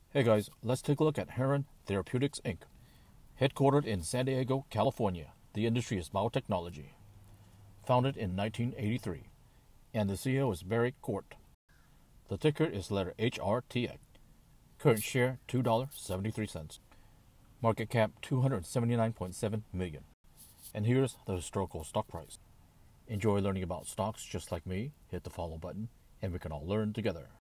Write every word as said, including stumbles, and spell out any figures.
Hey guys, let's take a look at Heron Therapeutics Incorporated. Headquartered in San Diego, California, the industry is biotechnology. Founded in nineteen eighty-three, and the C E O is Barry Court. The ticker is letter H R T X. Current share two dollars and seventy-three cents. Market cap two hundred seventy-nine point seven million dollars. And here's the historical stock price. Enjoy learning about stocks just like me? Hit the follow button, and we can all learn together.